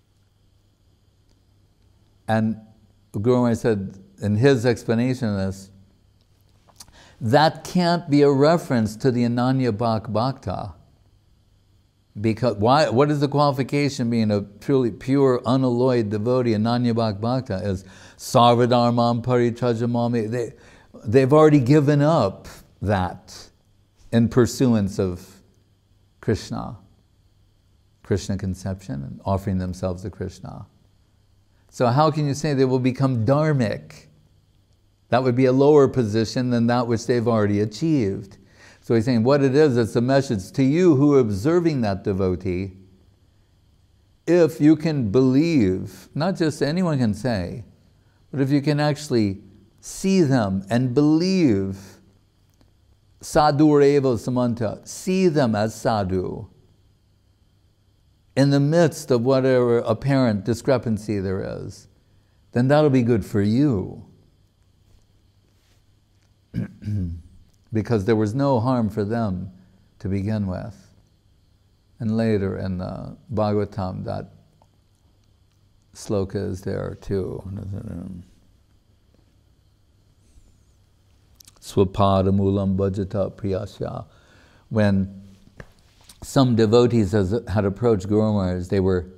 Speaker 1: And Guru Maharaj said, in his explanation of this, that can't be a reference to the Ananya Bhak Bhakta. Because what is the qualification being a truly pure, unalloyed devotee? Ananya Bhak Bhakta is Sarvadharmam Paritrajamami. They've already given up that in pursuance of Krishna conception, and offering themselves to Krishna. So how can you say they will become dharmic? That would be a lower position than that which they've already achieved. So he's saying what it is, it's a message to you who are observing that devotee. If you can believe, not just anyone can say, but if you can actually see them and believe, sadhureva samanta, see them as sadhu, in the midst of whatever apparent discrepancy there is, then that'll be good for you. Because there was no harm for them to begin with. And later in the Bhagavatam, that sloka is there too. Swapada mulam bhajata priyasya. When some devotees had approached Guru Maharaj, they were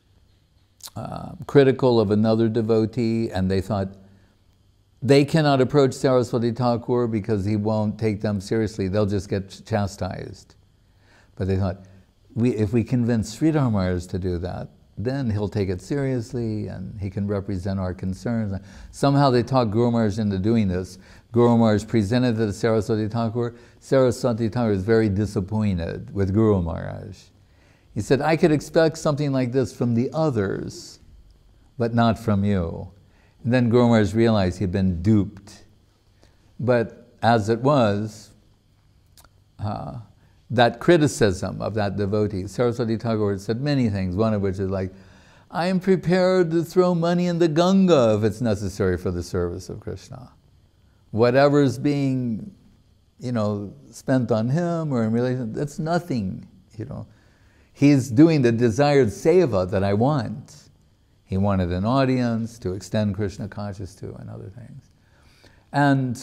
Speaker 1: critical of another devotee, and they thought, they cannot approach Saraswati Thakur because he won't take them seriously. They'll just get chastised. But they thought, if we convince Sridhar Maharaj to do that, then he'll take it seriously and he can represent our concerns. Somehow they talked Guru Maharaj into doing this. Guru Maharaj presented to the Saraswati Thakur. Saraswati Thakur is very disappointed with Guru Maharaj. He said, I could expect something like this from the others, but not from you. And then Guru Maharaj realized he'd been duped. But as it was, that criticism of that devotee, Saraswati Thakur said many things, one of which is like, I am prepared to throw money in the Ganga if it's necessary for the service of Krishna. Whatever's being, spent on him or in relation, that's nothing, He's doing the desired seva that I want. He wanted an audience to extend Krishna consciousness to and other things. And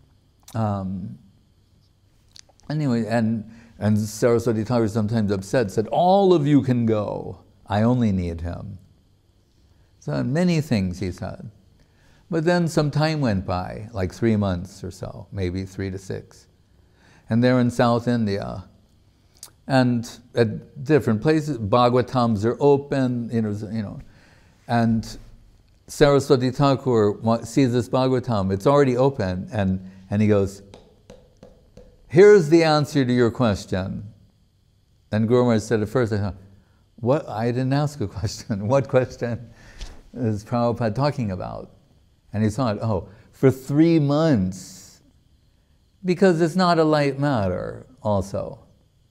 Speaker 1: anyway, and Saraswati Thakur sometimes upset, said, all of you can go, I only need him. So many things he said. But then some time went by, like 3 months or so, maybe 3 to 6. And they're in South India. And at different places, Bhagavatams are open, and Saraswati Thakur sees this Bhagavatam, it's already open, and he goes, here's the answer to your question. And Guru Maharaj said at first, I thought, what? I didn't ask a question. What question is Prabhupada talking about? And he thought, for 3 months, because it's not a light matter also.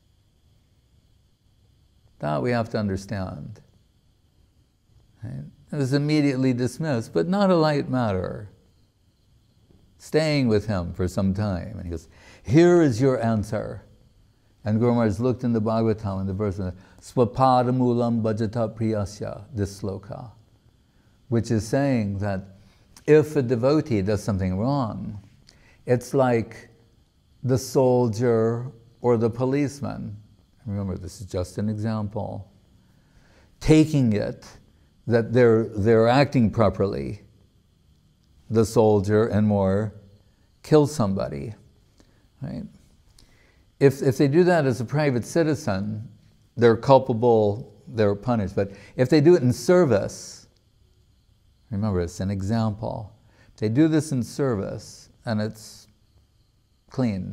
Speaker 1: That we have to understand. Right? It was immediately dismissed, but not a light matter. Staying with him for some time. And he goes, here is your answer. And Guru Maharaj looked in the Bhagavatam, in the verse, Swapada mulam bhajata priyasya, this sloka, which is saying that if a devotee does something wrong, it's like the soldier or the policeman. Remember, this is just an example. Taking it that they're acting properly, the soldier and more kill somebody, right? If they do that as a private citizen, they're culpable, they're punished. But if they do it in service, remember, it's an example. If they do this in service and it's clean,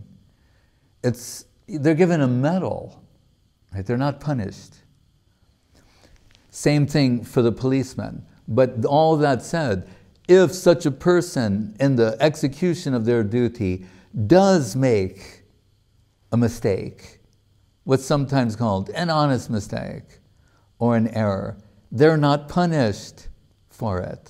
Speaker 1: they're given a medal, right? They're not punished. Same thing for the policeman. But all that said, if such a person in the execution of their duty does make a mistake, what's sometimes called an honest mistake or an error, they're not punished for it.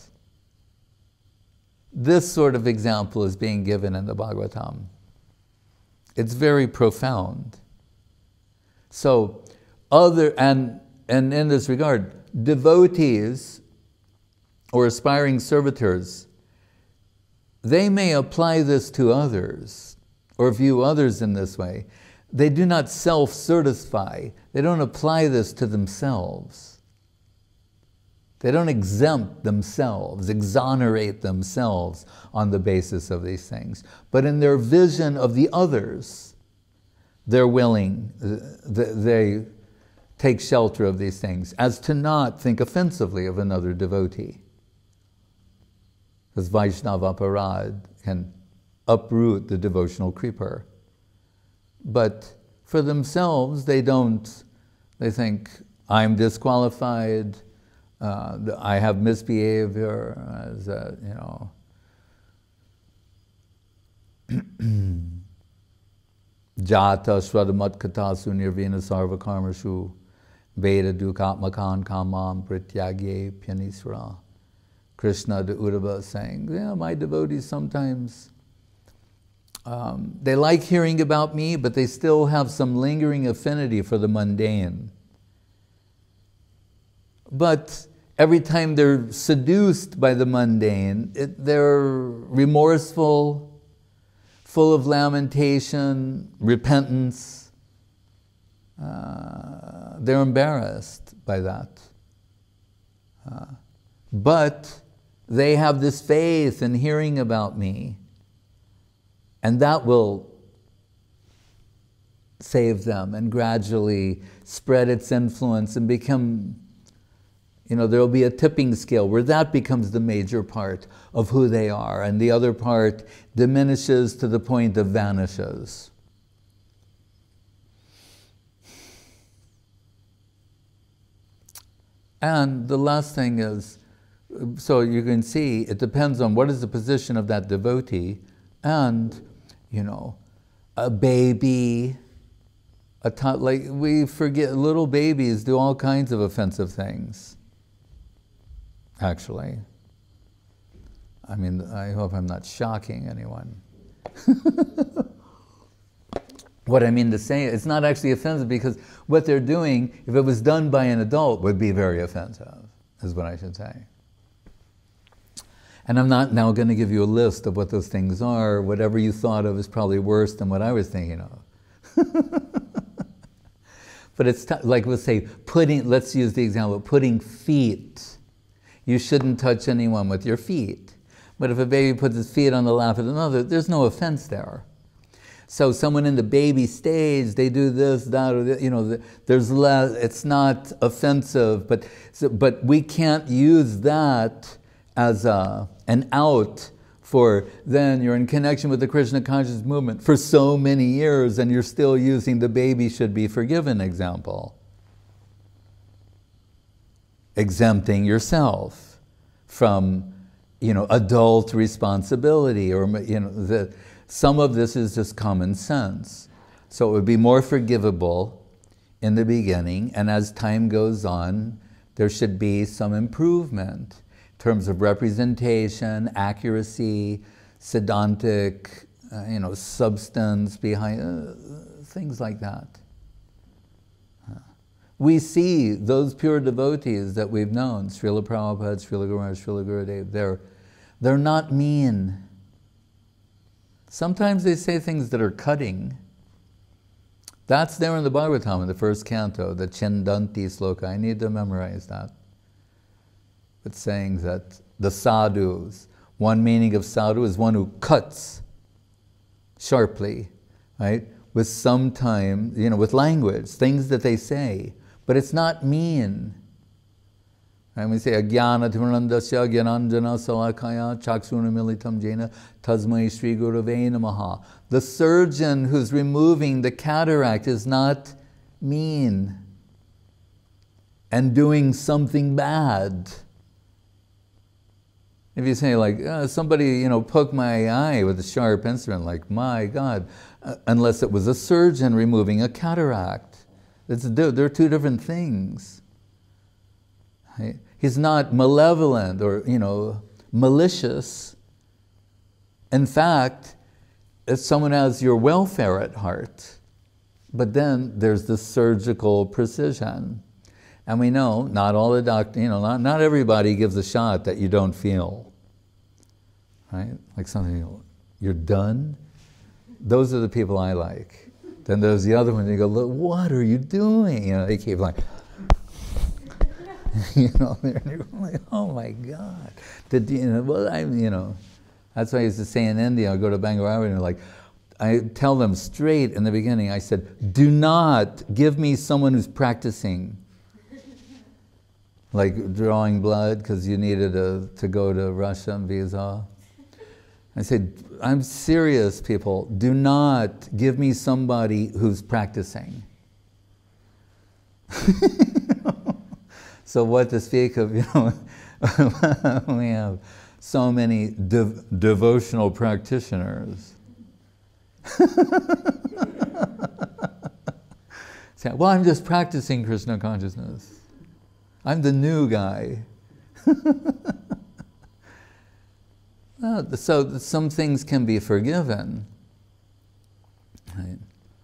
Speaker 1: This sort of example is being given in the Bhagavatam. It's very profound. So, and in this regard, devotees or aspiring servitors, they may apply this to others or view others in this way. They do not self-certify. They don't apply this to themselves. They don't exempt themselves, exonerate themselves on the basis of these things. But in their vision of the others, they're willing, they take shelter of these things, as to not think offensively of another devotee. Because Vaishnava aparad can uproot the devotional creeper. But for themselves, they think, I'm disqualified, I have misbehavior, as Jata Shradamat Katasu Nirvina Sarva Karmashu Veda Dukatmakan Kamam Prityagye Pyanisra. Krishna the Uddhava saying, yeah, my devotees sometimes, they like hearing about me, but they still have some lingering affinity for the mundane. But every time they're seduced by the mundane, they're remorseful, full of lamentation, repentance. They're embarrassed by that. But they have this faith in hearing about me, and that will save them and gradually spread its influence and become, there will be a tipping scale where that becomes the major part of who they are, and the other part diminishes to the point of vanishes. And the last thing is, so you can see, it depends on what is the position of that devotee, and, a baby, like we forget, little babies do all kinds of offensive things, actually. I mean, I hope I'm not shocking anyone. What I mean to say, it's not actually offensive because what they're doing, if it was done by an adult, would be very offensive, is what I should say. And I'm not now going to give you a list of what those things are. Whatever you thought of is probably worse than what I was thinking of. But it's like we'll say, let's use the example of putting feet. You shouldn't touch anyone with your feet. But if a baby puts his feet on the lap of another, there's no offense there. So someone in the baby stage, they do this, that, or there's less, it's not offensive, but we can't use that as an out for then you're in connection with the Krishna conscious movement for so many years and you're still using the baby should be forgiven example. Exempting yourself from, adult responsibility or, some of this is just common sense. So it would be more forgivable in the beginning, and as time goes on, there should be some improvement in terms of representation, accuracy, Siddhantic, substance behind, things like that. We see those pure devotees that we've known, Srila Prabhupada, Srila Guru Maharaj, Srila Gurudev, they're not mean. Sometimes they say things that are cutting. That's there in the Bhagavatam, in the first canto, the Chindanti sloka. I need to memorize that. It's saying that the sadhus, one meaning of sadhu is one who cuts sharply, right? With some time, with language, things that they say, but it's not mean. And we say, Agyana Timarandasya Gyananjana Salakaya Chakshuna Militam Jena Tasmai Sri Gurave Namaha. The surgeon who's removing the cataract is not mean. and doing something bad. If you say like, somebody, poked my eye with a sharp instrument, like, my God, unless it was a surgeon removing a cataract. They're two different things. Right? He's not malevolent or, malicious. In fact, if someone has your welfare at heart, but then there's the surgical precision. And we know not all the doctors, not everybody gives a shot that you don't feel. Right? Like something, you're done? Those are the people I like. Then there's the other one, you go, look, what are you doing? They keep like, they're like, oh my God. That's why I used to say in India, I go to Bangalore and like, I tell them straight in the beginning, I said, do not give me someone who's practicing. Like drawing blood because you needed to go to Russia and visa. I said, I'm serious, people. Do not give me somebody who's practicing. So what to speak of, we have so many devotional practitioners. Say, well, I'm just practicing Krishna consciousness. I'm the new guy. So some things can be forgiven. Right?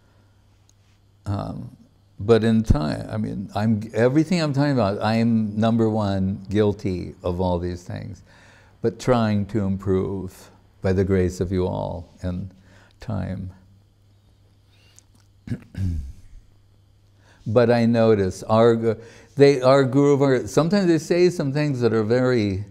Speaker 1: But in time, everything I'm talking about, I'm number one guilty of all these things, but trying to improve by the grace of you all in time. But I notice our Guru, sometimes they say some things that are very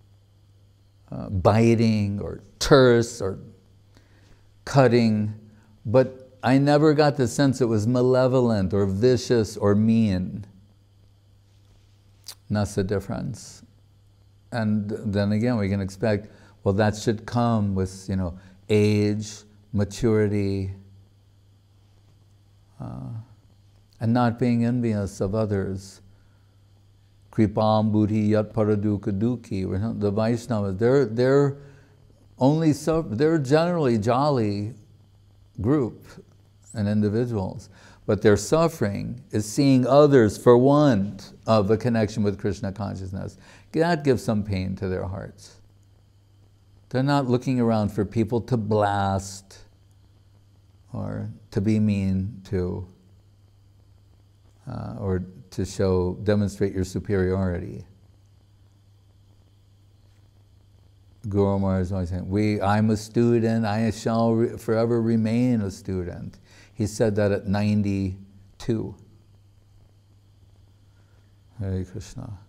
Speaker 1: biting or terse or cutting, but I never got the sense it was malevolent or vicious or mean. And that's the difference. And then again, we can expect, well, that should come with, age, maturity, and not being envious of others. Kripam buddhi yat paraduka duki. The Vaishnavas, they're generally jolly group and individuals, but their suffering is seeing others for want of a connection with Krishna consciousness. That gives some pain to their hearts. They're not looking around for people to blast or to be mean to, or to demonstrate your superiority. Guru Maharaj is always saying, I'm a student, I shall forever remain a student. He said that at 92. Hare Krishna.